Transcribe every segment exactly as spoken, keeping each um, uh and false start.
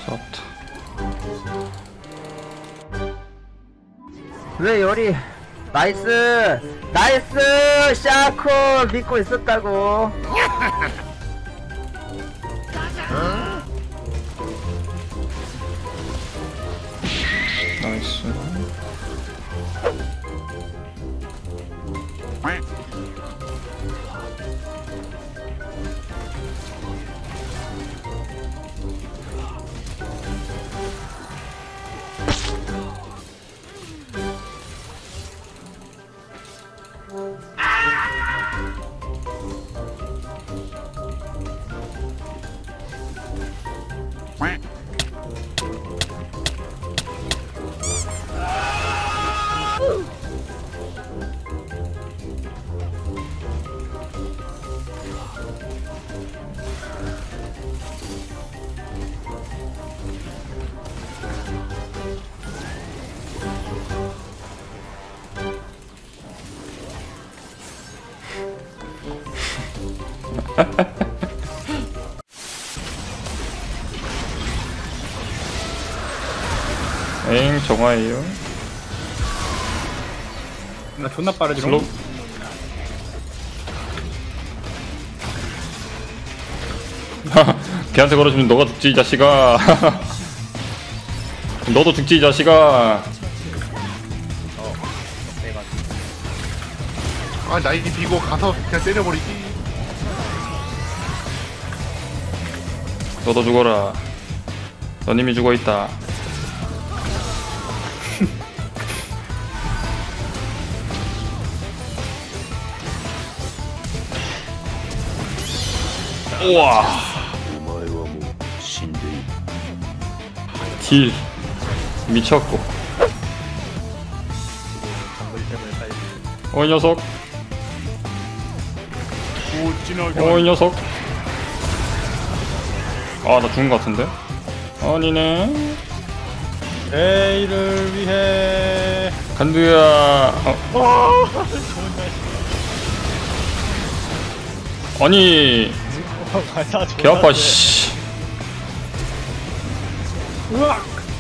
좋다. 왜 요리? 나이스! 나이스! 샤코! 믿고 있었다고. 나이스. 엥, 정화예요. 나 존나 빠르지. 슬로. 걔한테 걸어주면 너가 죽지 이 자식아. 너도 죽지 이 자식아. 아 나이 비고 가서 그냥 때려버리기. 너도 죽어라. 넌 이미 죽어있다. 우와. 딜 미쳤고. 어이 녀석. 어이 녀석. 아, 나 죽은 것 같은데? 아니네. 에이를 위해. 간두야. 어. 아니. 개 아파, 씨. 으악.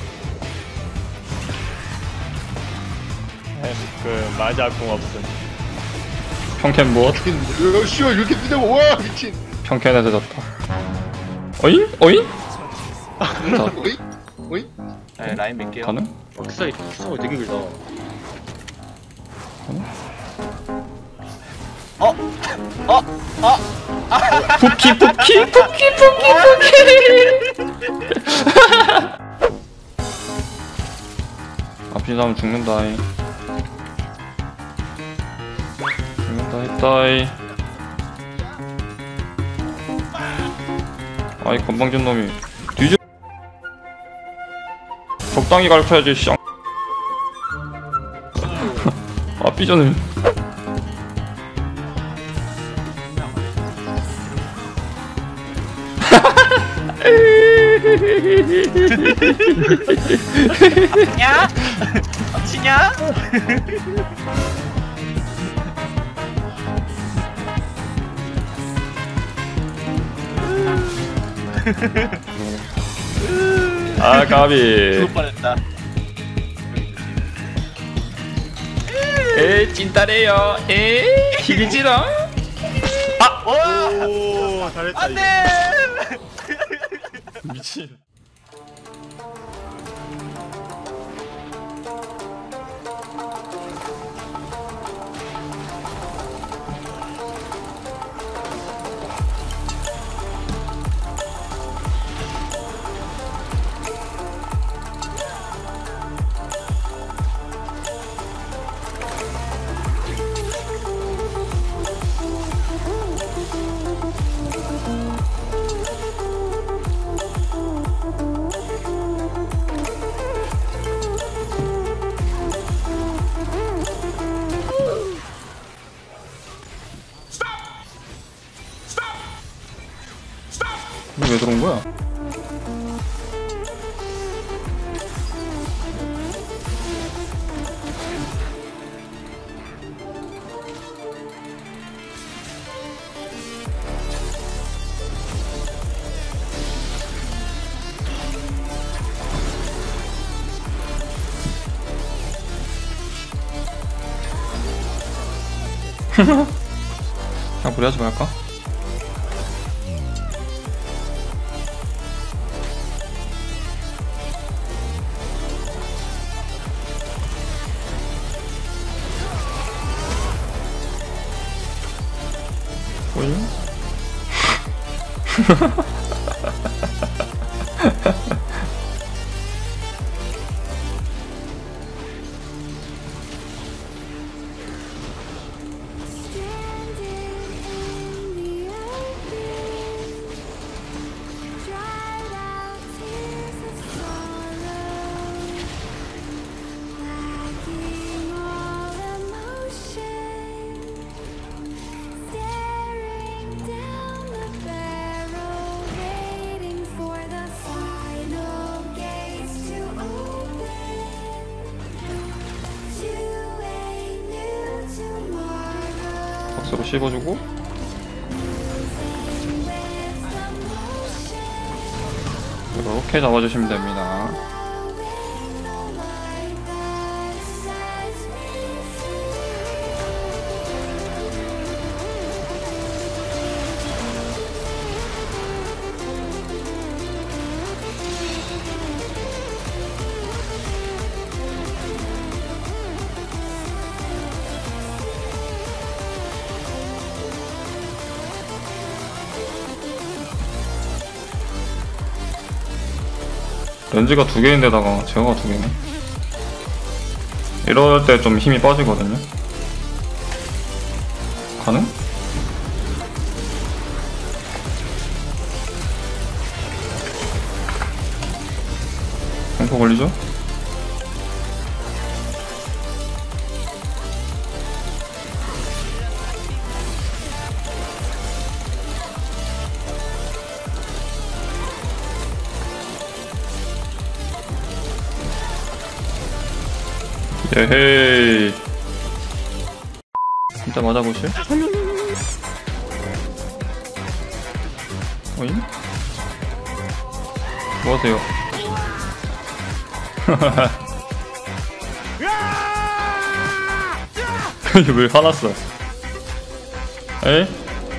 그 맞아 공 없음. 평캔 무엇? 야 씨발 이렇게 뜨냐고. 와 미친. 평캔에서 졌다. 어잉? 어잉? 오이? 오이? 네, 라인 밀게요. 가능? 흑사이 흑사가 되게 길다. 어? 어? 어? 푸키 푸키 푸키 푸키 푸키. 앞이 사람 죽는다이. 죽는다 했다이. 아이 건방진 놈이 뒤져. 적당히 가르쳐야지 쌍. 아 삐져는. 야? 치냐? 아 까비. 죽을 뻔했다. 에이 찐따래요. 에이 희귀지라. 아! 와! 오 잘했다. 안돼! 미친. 이거 왜 들어온 거야? 그냥 무리하지 말까? 오잉? 박스로 씹어주고 이렇게 잡아주시면 됩니다. 렌즈가 두 개인데다가 제어가 두 개네. 이럴 때 좀 힘이 빠지거든요. 가능? 공포 걸리죠? 예헤이. 진짜 맞아보실? 어잉? 뭐하세요? 왜 화났어? 에이?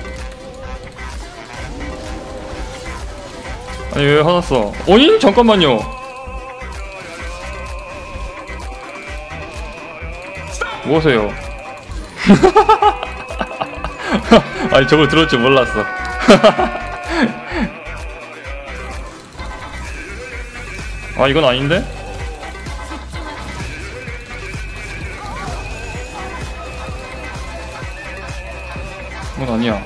아니 왜 화났어? 어잉? 잠깐만요. 뭐하세요? 아니 저걸 들을 줄 몰랐어. 아 이건 아닌데? 이건 아니야.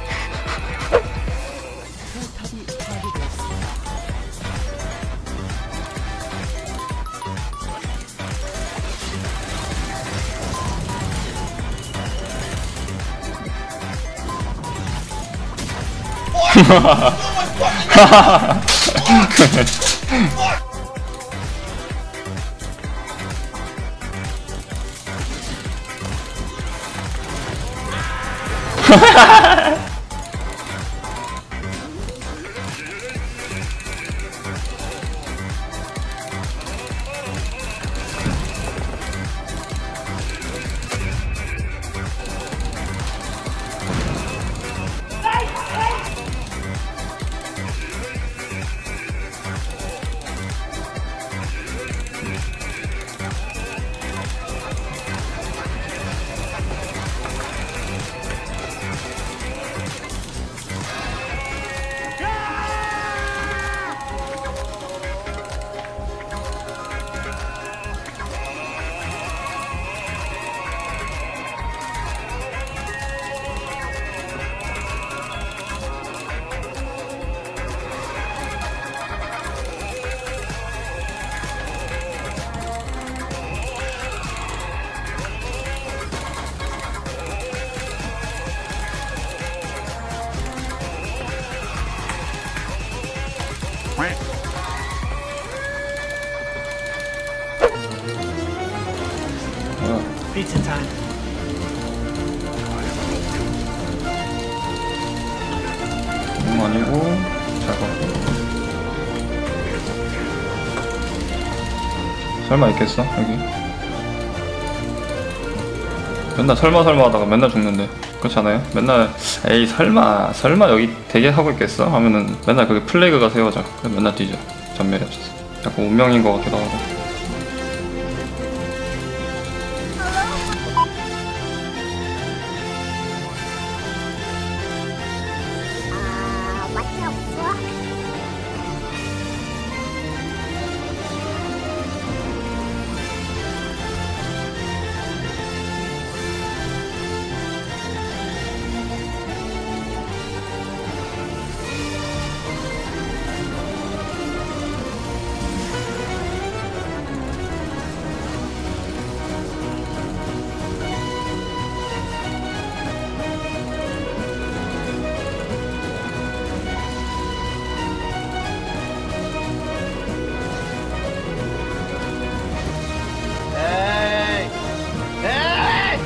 Pizza time. 너무 아니고 잘 봤고. 설마 있겠어 여기? 맨날 설마 설마 하다가 맨날 죽는데 그렇지 않아요? 맨날 에이 설마 설마 여기 되게 하고 있겠어? 하면은 맨날 그게 플래그가 세워져. 그래서 맨날 뒤져. 전멸이 없어서. 약간 운명인 것 같기도 하고. 에이. 에이.